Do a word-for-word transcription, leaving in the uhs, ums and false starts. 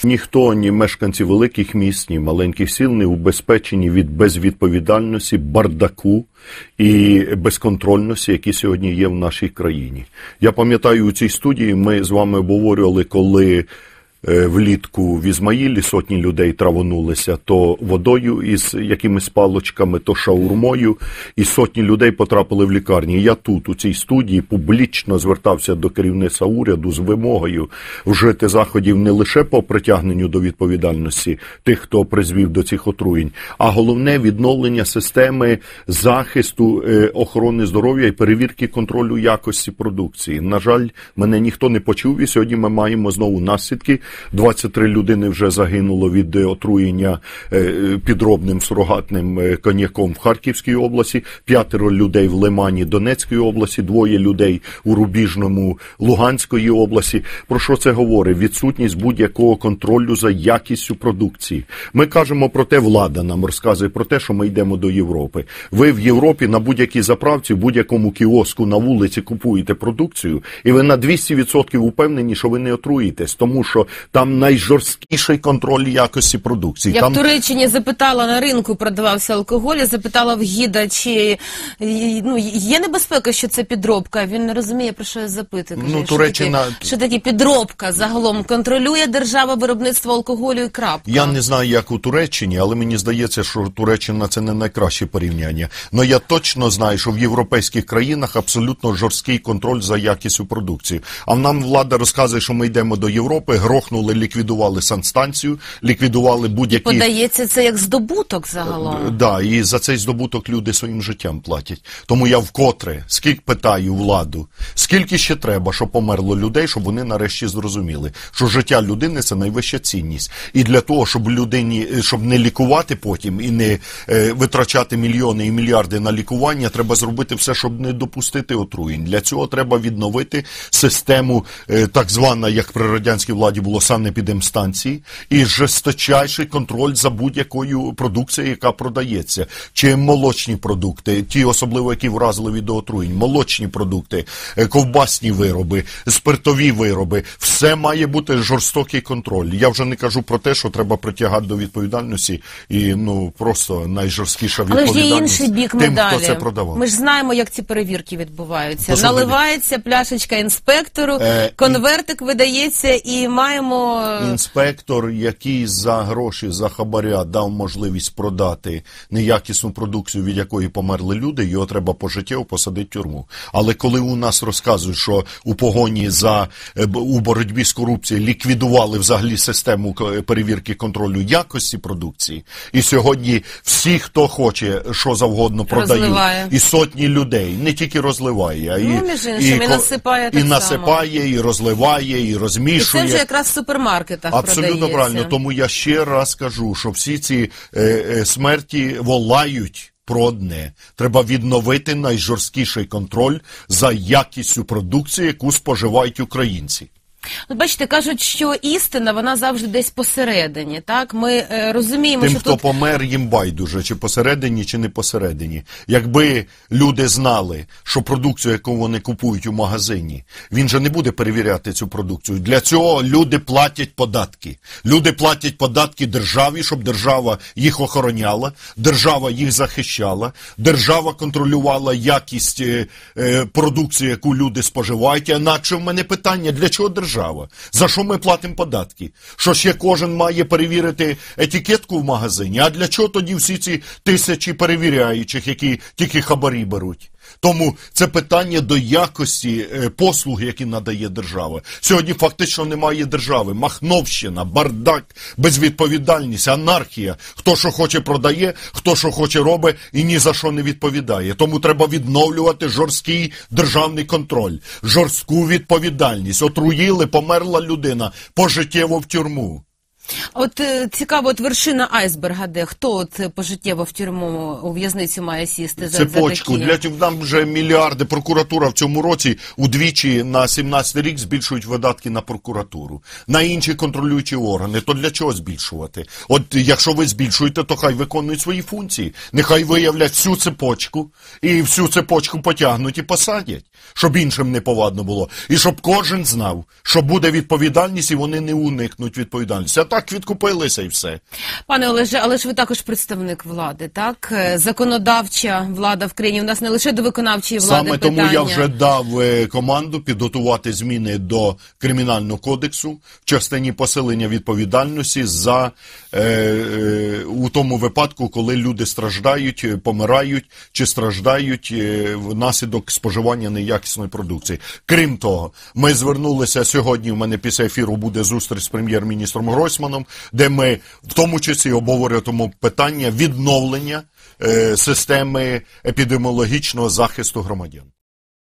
ніхто, ні мешканці великих міст, ні маленьких сіл не убезпечені від безвідповідальності, бардаку і безконтрольності, які сьогодні є в нашій країні. Я пам'ятаю, у цій студії ми з вами обговорювали, коли влітку в Ізмаїлі сотні людей травонулися то водою із якимись палочками, то шаурмою, і сотні людей потрапили в лікарні. Я тут, у цій студії, публічно звертався до керівництва уряду з вимогою вжити заходів не лише по притягненню до відповідальності тих, хто призвів до цих отруєнь, а головне – відновлення системи захисту, охорони здоров'я і перевірки контролю якості продукції. На жаль, мене ніхто не почув, і сьогодні ми маємо знову наслідки. двадцять три людини вже загинуло від отруєння підробним сурогатним коньяком в Харківській області, п'ятеро людей в Лимані Донецької області, двоє людей у Рубіжному Луганської області. Про що це говорить? Відсутність будь-якого контролю за якістю продукції. Ми кажемо про те, влада нам розказує про те, що ми йдемо до Європи. Ви в Європі на будь-якій заправці, в будь-якому кіоску на вулиці купуєте продукцію, і ви на двісті відсотків упевнені, що ви не отруїтесь, тому що там найжорсткіший контроль якості продукції. Я там... в Туреччині запитала, на ринку продавався алкоголь, запитала в гіда, чи ну, є небезпека, що це підробка. Він не розуміє, про що я запитую. Каже, ну, що, Туреччина... таке, що таке підробка загалом? Контролює держава виробництво алкоголю і крапка. Я не знаю, як у Туреччині, але мені здається, що Туреччина – це не найкраще порівняння. Но я точно знаю, що в європейських країнах абсолютно жорсткий контроль за якістю продукції. А нам влада розказує, що ми йдемо до Європи, грохнули, ліквідували санстанцію, ліквідували будь-які... Подається це як здобуток загалом. Так, да, і за цей здобуток люди своїм життям платять. Тому я вкотре, скільки питаю владу, скільки ще треба, щоб померло людей, щоб вони нарешті зрозуміли, що життя людини – це найвища цінність. І для того, щоб людині, щоб не лікувати потім і не е, витрачати мільйони і мільярди на лікування, треба зробити все, щоб не допустити отруєнь. Для цього треба відновити систему, е, так звана, як при радянській владі було, санепідемстанції, і жорсточайший контроль за будь-якою продукцією, яка продається. Чи молочні продукти, ті особливо, які вразливі до отруєнь, молочні продукти, ковбасні вироби, спиртові вироби, все має бути жорстокий контроль. Я вже не кажу про те, що треба притягати до відповідальності і, ну, просто найжорсткіша відповідальність. Але ж є інший бік тим, медалі. хто це продавав. Ми ж знаємо, як ці перевірки відбуваються. Послухайте. Наливається пляшечка інспектору, Е, конвертик видається і маємо... Інспектор, який за гроші, за хабаря дав можливість продати неякісну продукцію, від якої померли люди, його треба пожиттєво посадити в тюрму. Але коли у нас розказують, що у погоні за, у боротьбі з корупцією ліквідували взагалі систему перевірки контролю якості продукції, і сьогодні всі, хто хоче, що завгодно продають, розливає. І сотні людей, не тільки розливає, а ну, і, між іншим, і, і насипає так і насипає, само. і розливає, і розмішує. І це вже якраз в супермаркетах Абсолютно продається. правильно. Тому я ще раз кажу, що всі ці е, е, смерті волають про одне. Треба відновити найжорсткіший контроль за якістю продукції, яку споживають українці. От бачите, кажуть, що істина, вона завжди десь посередині, так? Ми е, розуміємо, Тим, що хто тут... помер, їм байдуже, чи посередині, чи не посередині. Якби люди знали, що продукцію, яку вони купують у магазині, він же не буде перевіряти цю продукцію. Для цього люди платять податки. Люди платять податки державі, щоб держава їх охороняла, держава їх захищала, держава контролювала якість е, е, продукції, яку люди споживають. Інакше в мене питання, для чого держава? Держава. За що ми платимо податки? Що ще кожен має перевірити етикетку в магазині? А для чого тоді всі ці тисячі перевіряючих, які тільки хабарі беруть? Тому це питання до якості послуг, які надає держава. Сьогодні фактично немає держави. Махновщина, бардак, безвідповідальність, анархія. Хто що хоче продає, хто що хоче робить і ні за що не відповідає. Тому треба відновлювати жорсткий державний контроль, жорстку відповідальність. Отруїли, померла людина, пожиттєво в тюрму. От цікаво, от вершина айсберга де? Хто от пожиттєво в тюрму, у в'язницю має сісти за, Цепочку. за такі? Для нам вже мільярди. Прокуратура в цьому році удвічі на сімнадцятий рік збільшують видатки на прокуратуру, на інші контролюючі органи. То для чого збільшувати? От якщо ви збільшуєте, то хай виконують свої функції. Нехай виявлять всю цепочку і всю цепочку потягнуть і посадять, щоб іншим не повадно було. І щоб кожен знав, що буде відповідальність і вони не уникнуть відповідальності. А так відкупилися і все. Пане Олеже, але ж ви також представник влади, так? Е, Законодавча влада в країні. У нас не лише до виконавчої влади Саме питання. тому я вже дав е, команду підготувати зміни до Кримінального кодексу в частині посилення відповідальності за е, е, у тому випадку, коли люди страждають, е, помирають чи страждають е, внаслідок споживання неякісної продукції. Крім того, ми звернулися сьогодні, у мене після ефіру буде зустріч з прем'єр-міністром Гройсманом, де ми в тому числі обговорюємо питання відновлення е, системи епідеміологічного захисту громадян.